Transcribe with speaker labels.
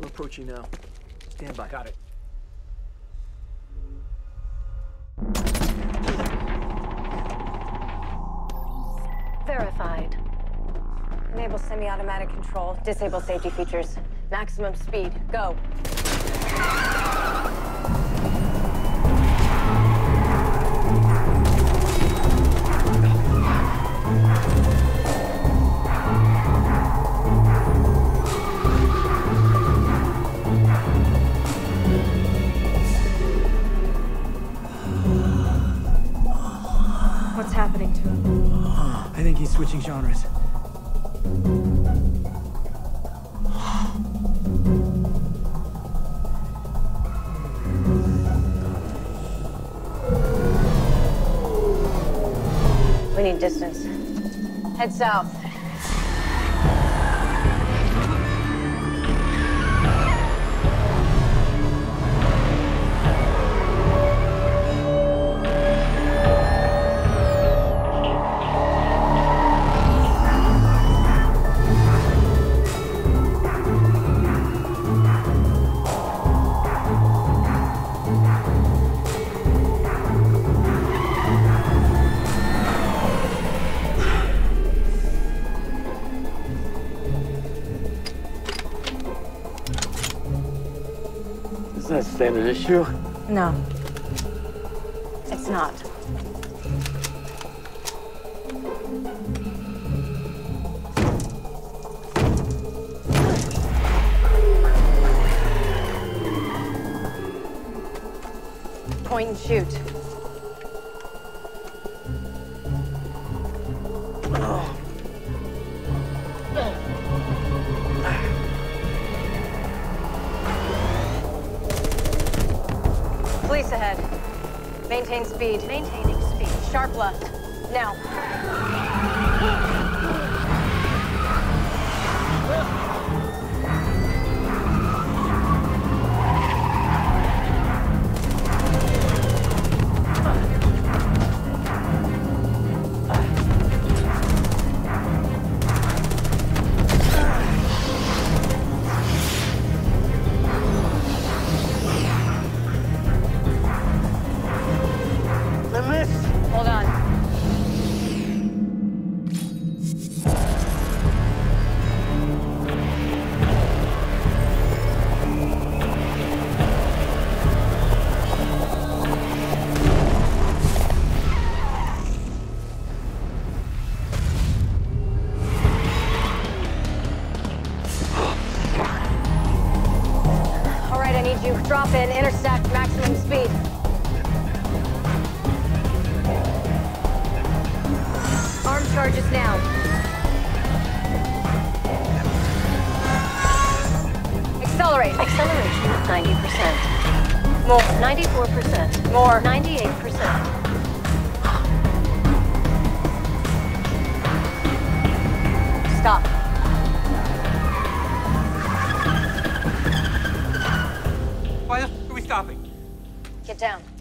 Speaker 1: We're approaching now. Stand by.
Speaker 2: Got it.
Speaker 3: Verified. Enable semi-automatic control. Disable safety features. Maximum speed. Go.
Speaker 4: What's happening to him?
Speaker 2: I think he's switching genres.
Speaker 3: We need distance. Head south.
Speaker 1: Is that a standard issue?
Speaker 3: No. It's not. Point and shoot. Police ahead. Maintain speed. Maintaining speed. Sharp left. Now. Hold on. All right, I need you. Drop in, intersect, maximum speed. Arm charges now. Accelerate. Acceleration 90%. More. 94%. More. 98%. Stop.
Speaker 2: Why are we stopping?
Speaker 3: Get down.